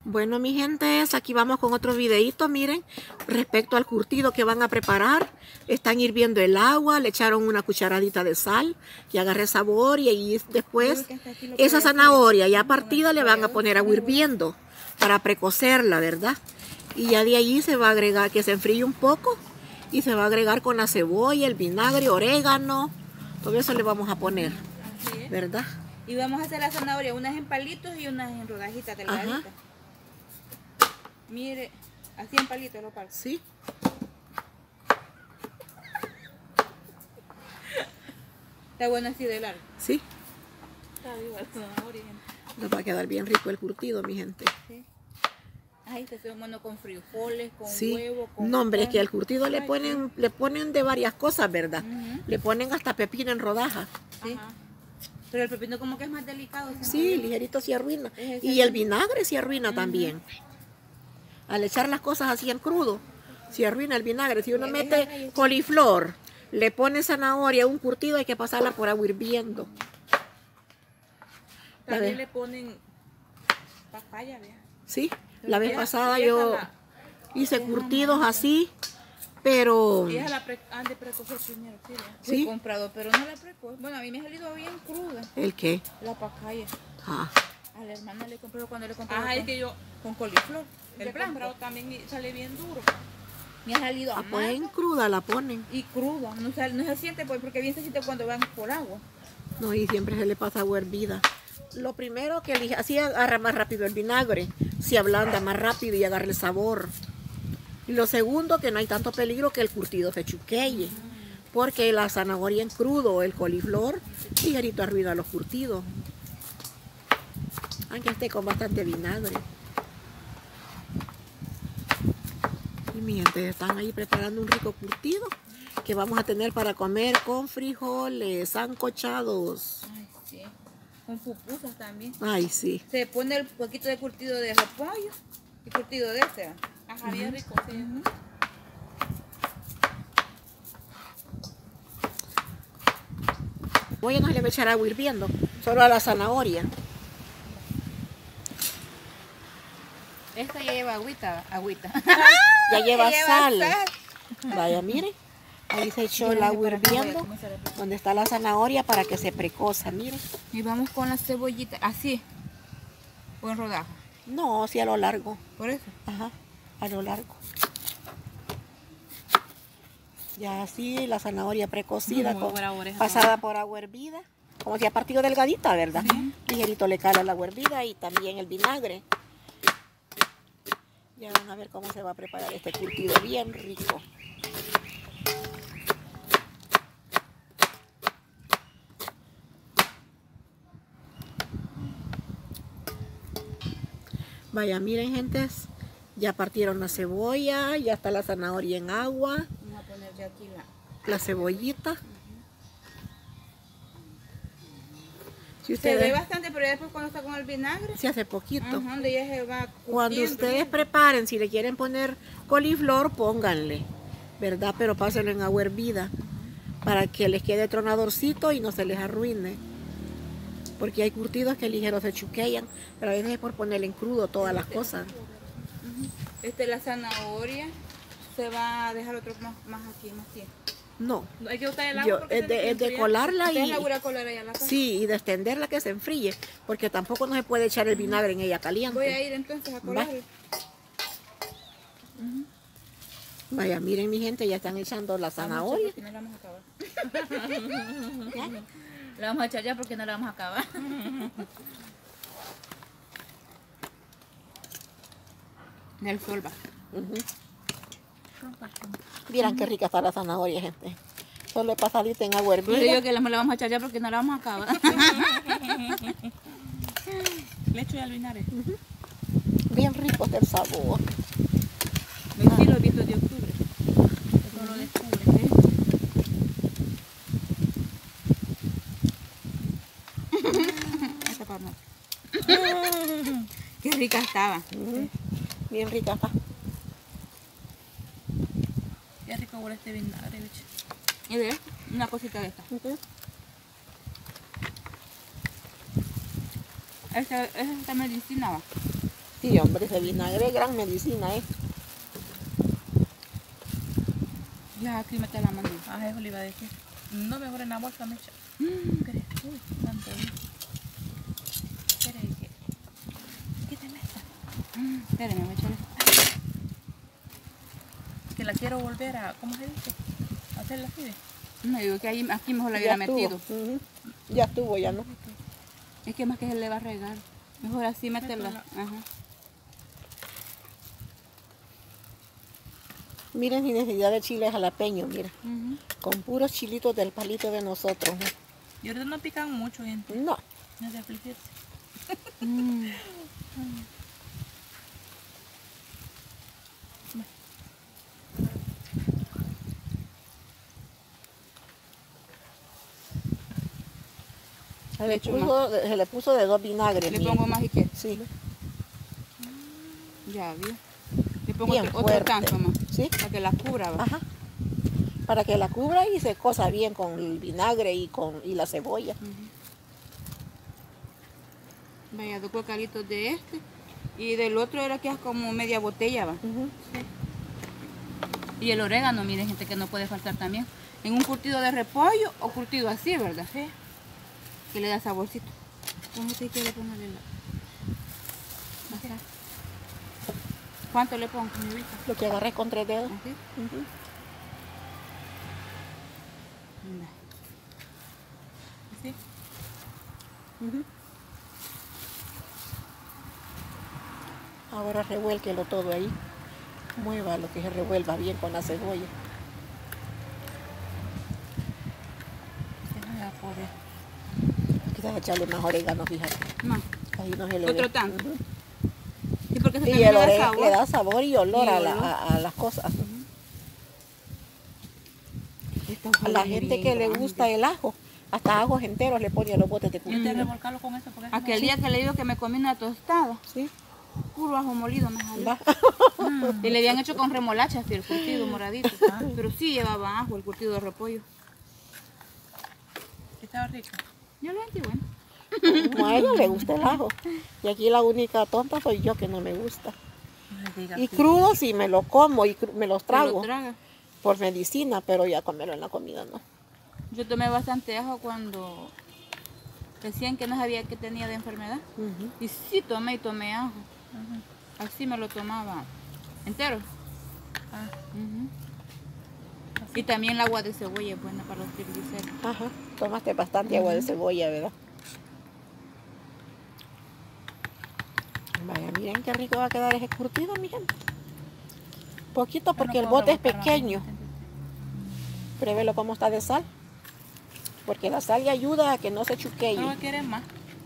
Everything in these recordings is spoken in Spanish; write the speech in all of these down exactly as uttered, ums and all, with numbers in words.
Bueno, mi gente, aquí vamos con otro videito, miren, respecto al curtido que van a preparar. Están hirviendo el agua, le echaron una cucharadita de sal y agarré sabor y ahí después esa zanahoria ya partida le van a poner agua hirviendo para precocerla, ¿verdad? Y ya de allí se va a agregar, que se enfríe un poco y se va a agregar con la cebolla, el vinagre, orégano, todo eso le vamos a poner, ¿verdad? Y vamos a hacer la zanahoria, unas en palitos y unas en rodajitas delgaditas. Ajá. Mire, así en palitos lo parto. Sí. Está bueno así de largo. Sí. Está viva la zanahoria. Nos va a quedar bien rico el curtido, mi gente. Sí. Ay, este es bueno con frijoles, con sí. huevo, con... No, hombre, es que al curtido le ponen, sí. le ponen de varias cosas, ¿verdad? Uh-huh. Le ponen hasta pepino en rodajas. Sí. Ajá. Pero el pepino como que es más delicado. Sí, ligerito se arruina. Y el vinagre se arruina uh-huh. también. Al echar las cosas así en crudo, se arruina el vinagre. Si uno mete coliflor, le pone zanahoria, un curtido, hay que pasarla por agua hirviendo. También le ponen papaya, ¿verdad? Sí, la vez pasada yo hice curtidos así, pero... Ella la pre han de precocer primero, sí, ¿sí? He comprado, pero no la precoce. Bueno, a mí me ha salido bien cruda. ¿El qué? La papaya. Ah. A la hermana le compré cuando le compré. Ah, con, es que yo con coliflor. El blanco también sale bien duro. Me ha salido ah, amarga. pues en cruda la ponen. Y cruda, no se, no se siente pues, porque bien se siente cuando van por agua. No, y siempre se le pasa agua hervida. Lo primero que elige, así agarra más rápido el vinagre, se ablanda más rápido y agarra el sabor. Y lo segundo, que no hay tanto peligro que el curtido se chuqueye, porque la zanahoria en crudo, el coliflor, ligerito arruina los curtidos. Aunque esté con bastante vinagre. Y mi gente, están ahí preparando un rico curtido que vamos a tener para comer con frijoles sancochados. Ay, sí. Con pupusas también. Ay, sí. Se pone el poquito de curtido de repollo y curtido de este. Ajá, bien rico. Sí. Uh-huh. Voy a no le voy a echar agua hirviendo, solo a la zanahoria. Esta ya lleva agüita, agüita. Ya lleva, lleva sal. sal. Vaya, miren. Ahí se echó el agua hirviendo, donde está la zanahoria para que se precoza, miren. Y vamos con la cebollita, así, o en rodaja. No, sí a lo largo. ¿Por eso? Ajá, a lo largo. Ya así la zanahoria precocida, con, oreja, pasada por agua hervida, como si ha partido delgadita, ¿verdad? Sí. Ligerito le cala el agua hervida y también el vinagre. Ya van a ver cómo se va a preparar este curtido bien rico. Vaya, miren, gentes, ya partieron la cebolla, ya está la zanahoria en agua. Vamos a poner ya aquí la, la cebollita. Uh-huh. Si ustedes, se ve bastante, pero después cuando está con el vinagre se hace poquito. Uh-huh, ya se va cuando ustedes bien. Preparen, si le quieren poner coliflor, pónganle, ¿verdad? Pero pásenlo en agua hervida para que les quede tronadorcito y no se les arruine. Porque hay curtidos que ligeros se chuquean, pero a veces es por ponerle en crudo todas las cosas. Uh-huh. Este, la zanahoria se va a dejar otro más, más aquí, más tiempo. No, no hay que botar el agua. Yo, es de, es de colarla y la colar allá la sí, y de extenderla que se enfríe, porque tampoco no se puede echar el vinagre en ella caliente. Voy a ir entonces a colarla. Uh-huh. Vaya, miren mi gente, ya están echando la zanahoria. No la vamos a acabar. La vamos a echar ya porque no la vamos a acabar. Del sol va. Uh-huh. Miren qué rica está la zanahoria, gente. Solo es pasadita en agua hervida. Yo digo que la, la vamos a echar ya porque no la vamos a acabar. Le echo ya el vinagre. Uh-huh. Bien rico es el sabor. Me ah. los vientos de octubre. Eso no lo descubre, ¿eh? Esta para Qué rica estaba. Uh-huh. Bien rica está. Qué rico huele este vinagre, bicho. Y ve, una cosita de esta. Uh-huh. Esta, esta medicina va. Sí, hombre, ese vinagre es gran medicina, ¿eh? Ya aquí mete la mano. Ah, eso le iba a decir. No, mejor en la bolsa me echa. Mm. ¿Qué crees? Uy, tanto bien. Espera, ¿y qué? ¿Qué te metas? Mm, espérame, voy a echar esto. Que la quiero volver a, ¿cómo se dice? A hacerla así, ¿ve? No, digo que ahí, aquí mejor la Ya hubiera estuvo. metido. Ujú. Ya estuvo, ya no. Es que más que se le va a regar. Mejor así meterla. Ajá. Miren, sin necesidad de chile jalapeño, mira. Ujú. Con puros chilitos del palito de nosotros. ¿No? Y ahorita no pican mucho, gente. No. No se afligirse. Mm. Se Le le, echo puso, se le puso de dos vinagres. Le miren. pongo más y qué. Sí, Ya vio. Le pongo bien otro, otro fuerte. tanto más. Sí, Para que la cubra. ¿va? ajá. Para que la cubra y se cosa bien con el vinagre y con y la cebolla. Ujú. Vaya, dos cuecalitos de este. Y del otro era que es como media botella, va. Ujú. Y el orégano, miren, gente, que no puede faltar también. En un curtido de repollo o curtido así, ¿verdad? Sí. Que le da saborcito. ¿Cómo usted quiere ponerle la? Ajá. ¿Cuánto le pongo, mi vida? Lo que agarré con tres dedos. ¿Así? Ujú. Mira. Sí. Ujú. Ahora revuélquelo todo ahí. Mueva lo que se revuelva bien con la cebolla. Sí, no voy a poder. Quizás echarle más orégano, fíjate. Más. Ahí no se le Otro ve. tanto. Ujú. Sí, porque se Y también el le da orégano sabor. le da sabor y olor, Y a, la- olor. a- a las cosas. Esta A hoja la es gente bien que le grande. gusta el ajo, hasta ajos enteros le pone a los botes de Yo te curtido. revolcarlo con eso porque Aquel día que le digo que me comí una tostada, Sí, puro ajo molido me salió. va. Y le habían hecho con remolacha, así, el curtido moradito. Pero sí llevaba ajo, el curtido de repollo. estaba rico. Yo lo sentí bueno. Como a ella le gusta el ajo. Y aquí la única tonta soy yo que no me gusta. No le digas Y que- crudo sí me lo como y cru- me los Se lo trago traga. por medicina, pero ya comerlo en la comida no. Yo tomé bastante ajo cuando decían que no sabía que tenía de enfermedad. Ujú. Y sí tomé y tomé ajo. Ujú. Así me lo tomaba entero. Ah, Ujú. Y también el agua de cebolla es buena para los triglicéridos. Ajá, tomaste bastante agua de cebolla, ¿verdad? Vaya, miren qué rico va a quedar ese curtido, mi gente. Poquito yo porque no el puedo bote es revolcar más pequeño. bien. Pruébelo cómo está de sal. Porque la sal le ayuda a que no se chuquee. No quieres más.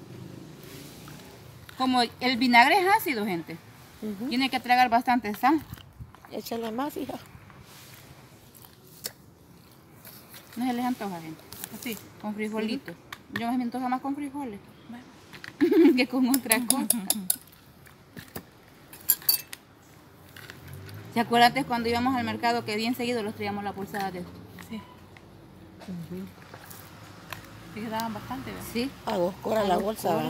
Como el vinagre es ácido, gente, Ujú. tiene que tragar bastante sal. Échale más, hija. No se les antoja, gente. Así. Con frijolitos. Yo me antoja más con frijoles Bueno. que con otra cosa. ¿Se acuerdan antes cuando íbamos al mercado que bien seguido los traíamos la pulsada de esto? Sí. Sí que daban bastante, ¿verdad? Sí. A dos coras A la dos bolsa. coras. ¿verdad?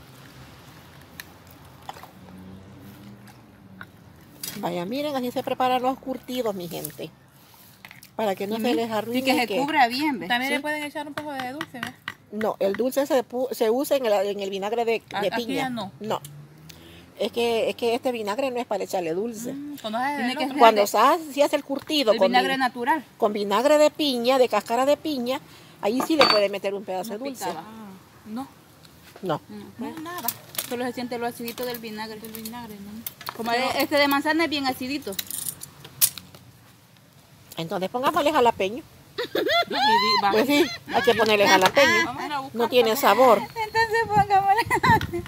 Vaya, miren, así se preparan los curtidos, mi gente. Para que no Y se mi- les arruine. Sí, que se que- cubra bien, ¿ves? También Sí. le pueden echar un poco de dulce, ¿verdad? No, el dulce se, pu- se usa en el, en el vinagre de, A- de aquí piña. ya no. No. Es que, es que este vinagre no es para echarle dulce. Mm, cuando haces Tiene el que otro. ser- Cuando de- se hace, si hace el curtido El con, vinagre vin- natural. con vinagre de piña, de cáscara de piña, ahí sí le puede meter un pedazo No de dulce. picaba. Ah, no, No. No, no, nada. Solo se siente lo acidito del vinagre. El vinagre, ¿no? Como este de manzana es bien acidito. Entonces pongámosle jalapeño. Acidi- va. Pues sí, hay que ponerle jalapeño. Vamos a ir a buscar. No tiene sabor. Entonces pongámosle.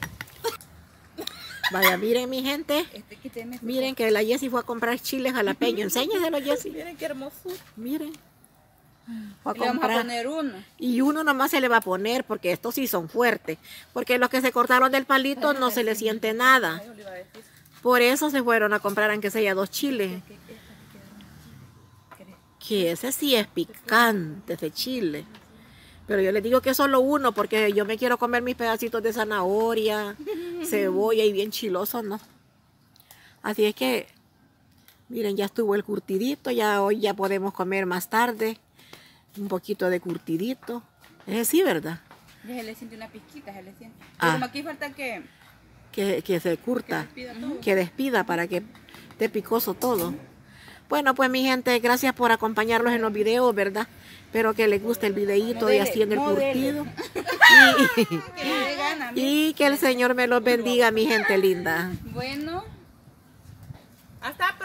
Vaya, miren mi gente. Este, quíteme este. Miren que la Jessie fue a comprar chiles jalapeño. Enséñaselo, Jessie. Miren qué hermosura. Miren. Fue a Le vamos a comprar. poner uno. Y uno nomás se le va a poner porque estos sí son fuertes. Porque los que se cortaron del palito no se le siente nada. Yo le iba a decir. Por eso se fueron a comprar aunque sea dos chiles. Que ese sí es picante, ese chile. Pero yo les digo que solo uno, porque yo me quiero comer mis pedacitos de zanahoria, cebolla y bien chiloso, ¿no? Así es que, miren, ya estuvo el curtidito, ya hoy ya podemos comer más tarde. Un poquito de curtidito. Es así, ¿verdad? Ya se le siente una pizquita, se le siente. Ah. Pero como aquí falta que... Que, que se curta, Que despida todo. que despida para que esté picoso todo. Bueno, pues mi gente, gracias por acompañarnos en los videos, ¿verdad? Espero que les guste el videíto de Modele, haciendo el modele. curtido. que le dé gana, Y, y que el Señor me los bendiga, mi gente linda. Bueno. Hasta